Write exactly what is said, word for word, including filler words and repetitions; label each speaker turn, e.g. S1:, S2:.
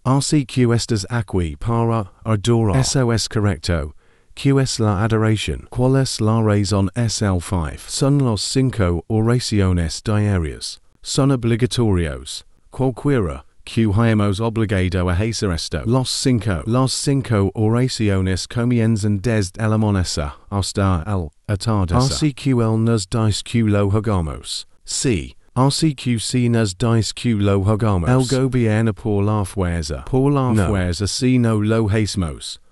S1: R C Q estas aqui para adorar. S O S correcto. Q es la adoración. ¿Cuál es la razón? S L five. Son los cinco oraciones diarias. Son obligatorios. Cualquiera. Q hemos obligado a hacer esto. Los cinco. Los cinco oraciones comienzan desde el amanecer hasta el atardecer. R C Q L nos dice que lo hagamos. C. R C Q C nos dice que lo hagamos. El gobierno por la fuerza. Por la fuerza si no lo hacemos.